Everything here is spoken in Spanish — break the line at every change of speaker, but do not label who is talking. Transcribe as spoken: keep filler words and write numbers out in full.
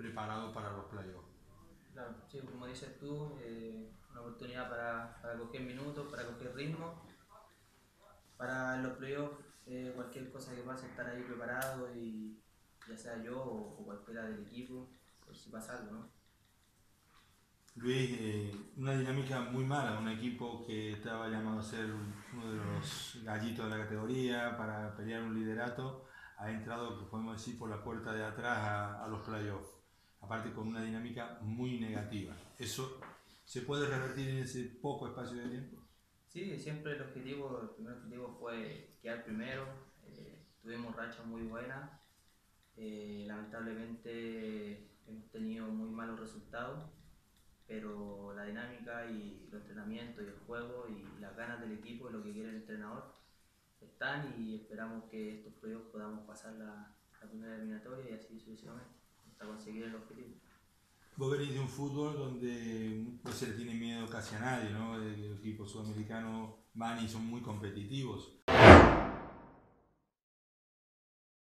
preparado para los playoffs.
Claro, sí, como dices tú, eh, una oportunidad para, para coger minutos, para coger ritmo, para los playoffs, eh, cualquier cosa que pase, estar ahí preparado, y ya sea yo o, o cualquiera del equipo, por si pasa algo, ¿no?
Luis, eh, una dinámica muy mala, un equipo que estaba llamado a ser uno de los gallitos de la categoría para pelear un liderato, ha entrado, pues podemos decir, por la puerta de atrás a, a los playoffs, aparte con una dinámica muy negativa. ¿Eso se puede revertir en ese poco espacio de tiempo?
Sí, siempre el objetivo, el primer objetivo fue quedar primero, eh, tuvimos rachas muy buenas, eh, lamentablemente hemos tenido muy malos resultados, pero la dinámica y los entrenamientos y el juego y las ganas del equipo y lo que quiere el entrenador están, y esperamos que estos playoffs podamos pasar la, la primera eliminatoria y así sucesivamente hasta conseguir el objetivo.
Vos venís de un fútbol donde no se le tiene miedo casi a nadie, ¿no? Los equipos sudamericanos van y son muy competitivos.